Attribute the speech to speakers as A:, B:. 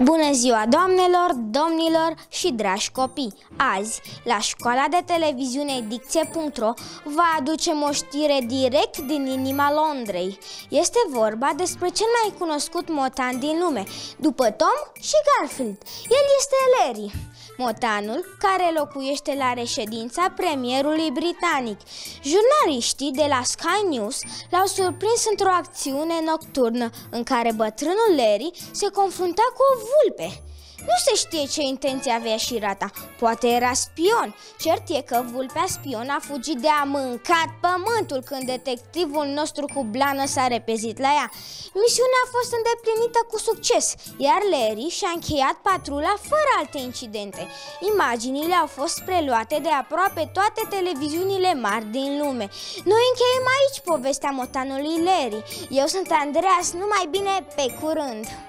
A: Bună ziua, doamnelor, domnilor și dragi copii! Azi, la școala de televiziune Dicție.ro vă aducem o știre direct din inima Londrei. Este vorba despre cel mai cunoscut motan din lume, după Tom și Garfield. El este Larry, motanul care locuiește la reședința premierului britanic. Jurnaliștii de la Sky News l-au surprins într-o acțiune nocturnă în care bătrânul Larry se confrunta cu o vulpe. Nu se știe ce intenție avea șirata, poate era spion. Cert e că vulpea spion a fugit de a mâncat pământul când detectivul nostru cu blană s-a repezit la ea. Misiunea a fost îndeplinită cu succes, iar Larry și-a încheiat patrula fără alte incidente. Imaginile au fost preluate de aproape toate televiziunile mari din lume. Noi încheiem aici povestea motanului Larry. Eu sunt Andreas, numai bine, pe curând!